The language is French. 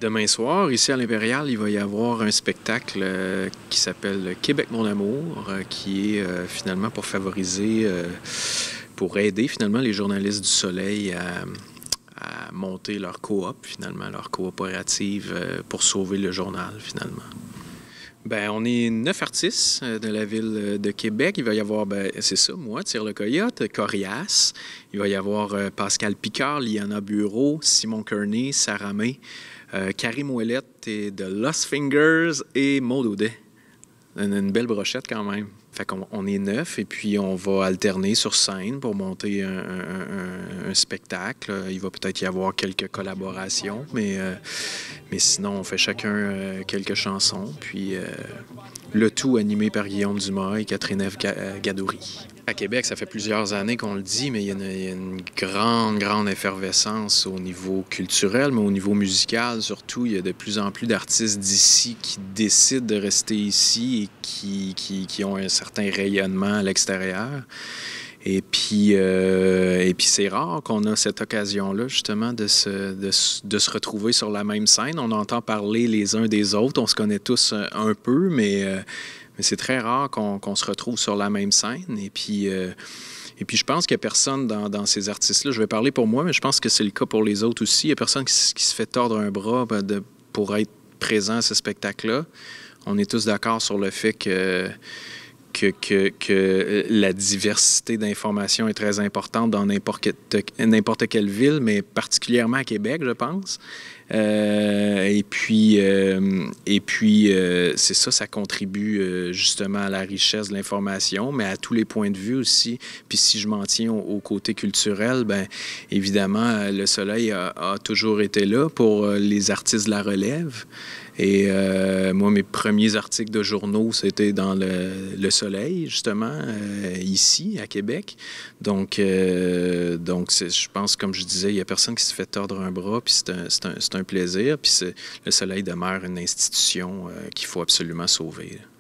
Demain soir, ici à l'Impérial, il va y avoir un spectacle qui s'appelle Québec mon amour, qui est finalement pour favoriser, pour aider finalement les journalistes du Soleil à monter leur coop, finalement, leur coopérative pour sauver le journal, finalement. Ben, on est 9 artistes de la ville de Québec. Il va y avoir, c'est ça, moi, Tire le Coyote, Corias. Il va y avoir Pascal Picard, Liana Bureau, Simon Kearney, Sarah May, Karim Ouellette et de Lost Fingers et Maud Audet. Une belle brochette quand même. Fait qu'on est 9 et puis on va alterner sur scène pour monter un spectacle. Il va peut-être y avoir quelques collaborations, mais sinon on fait chacun quelques chansons. Puis le tout animé par Guillaume Dumas et Catherine F. Gadouri. À Québec, ça fait plusieurs années qu'on le dit, mais il y a une grande effervescence au niveau culturel, mais au niveau musical surtout. Il y a de plus en plus d'artistes d'ici qui décident de rester ici et qui ont un certain rayonnement à l'extérieur. Et puis c'est rare qu'on a cette occasion-là, justement, de se retrouver sur la même scène. On entend parler les uns des autres, on se connaît tous un peu, mais c'est très rare qu'on se retrouve sur la même scène. Et puis je pense qu'il n'y a personne dans ces artistes-là. Je vais parler pour moi, mais je pense que c'est le cas pour les autres aussi. Il n'y a personne qui se fait tordre un bras pour être présent à ce spectacle-là. On est tous d'accord sur le fait que la diversité d'informations est très importante dans n'importe quelle ville, mais particulièrement à Québec, je pense. Et puis c'est ça, ça contribue justement à la richesse de l'information, mais à tous les points de vue aussi. Puis si je m'en tiens au côté culturel, bien évidemment, le Soleil a toujours été là pour les artistes de la relève. Et moi, mes premiers articles de journaux, c'était dans le Soleil, justement, ici, à Québec. Donc je pense, comme je disais, il n'y a personne qui se fait tordre un bras, puis c'est un plaisir. Puis le Soleil demeure une institution qu'il faut absolument sauver.